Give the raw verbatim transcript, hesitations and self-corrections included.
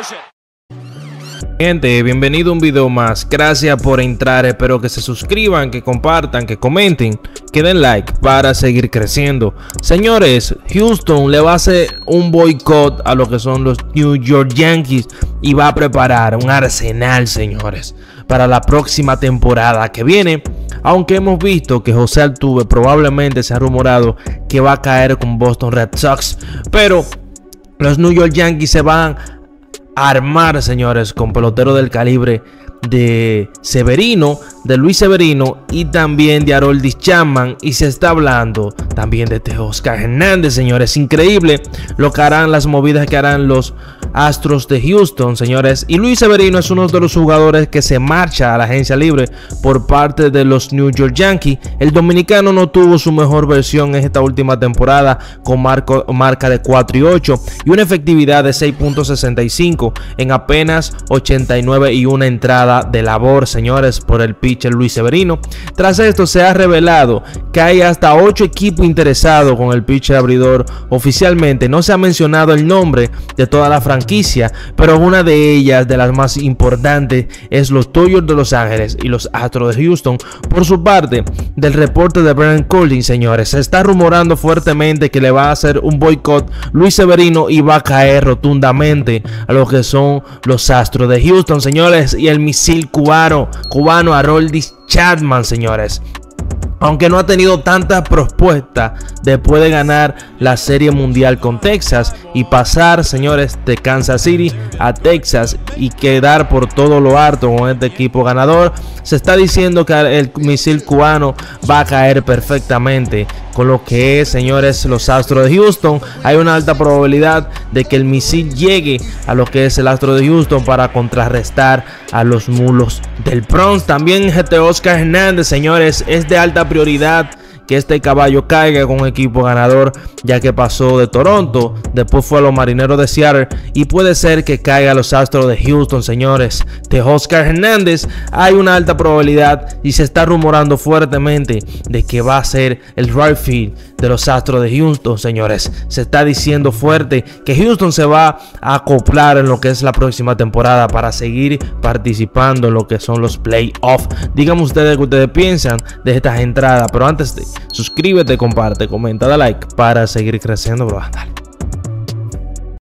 Gente, bienvenido a un video más. Gracias por entrar. Espero que se suscriban, que compartan, que comenten, que den like para seguir creciendo. Señores, Houston le va a hacer un boicot a lo que son los New York Yankees y va a preparar un arsenal, señores, para la próxima temporada que viene. Aunque hemos visto que José Altuve probablemente se ha rumorado que va a caer con Boston Red Sox, pero los New York Yankees se van a armar, señores, con peloteros del calibre de Severino, de Luis Severino y también de Aroldis Chapman, y se está hablando también de Teoscar Hernández, señores. Increíble lo que harán, las movidas que harán los Astros de Houston, señores. Y Luis Severino es uno de los jugadores que se marcha a la agencia libre por parte de los New York Yankees. El dominicano no tuvo su mejor versión en esta última temporada, con marco, marca de cuatro y ocho y una efectividad de seis punto sesenta y cinco en apenas ochenta y nueve y una entrada de labor, señores, por el pitcher Luis Severino. Tras esto se ha revelado que hay hasta ocho equipos interesados con el pitcher abridor. Oficialmente no se ha mencionado el nombre de toda la franquicia, pero una de ellas, de las más importantes, es los Dodgers de Los Ángeles y los Astros de Houston. Por su parte, del reporte de Brian Collins, señores, se está rumorando fuertemente que le va a hacer un boicot Luis Severino y va a caer rotundamente a lo que son los Astros de Houston, señores. Y el misil cubano, cubano Aroldis Chapman, señores, aunque no ha tenido tantas propuestas después de ganar la Serie Mundial con Texas y pasar, señores, de Kansas City a Texas y quedar por todo lo alto con este equipo ganador, se está diciendo que el misil cubano va a caer perfectamente con lo que es, señores, los Astros de Houston. Hay una alta probabilidad de que el misil llegue a lo que es el Astro de Houston para contrarrestar a los mulos del Bronx. También Teoscar Hernández, señores, es de alta prioridad que este caballo caiga con un equipo ganador, ya que pasó de Toronto, después fue a los Marineros de Seattle y puede ser que caiga a los Astros de Houston, señores. Teoscar Hernández, hay una alta probabilidad y se está rumorando fuertemente de que va a ser el right field de los Astros de Houston, señores. Se está diciendo fuerte que Houston se va a acoplar en lo que es la próxima temporada para seguir participando en lo que son los playoffs. Díganme ustedes qué ustedes piensan de estas entradas, pero antes de suscríbete, comparte, comenta, da like para seguir creciendo, bro. Dale.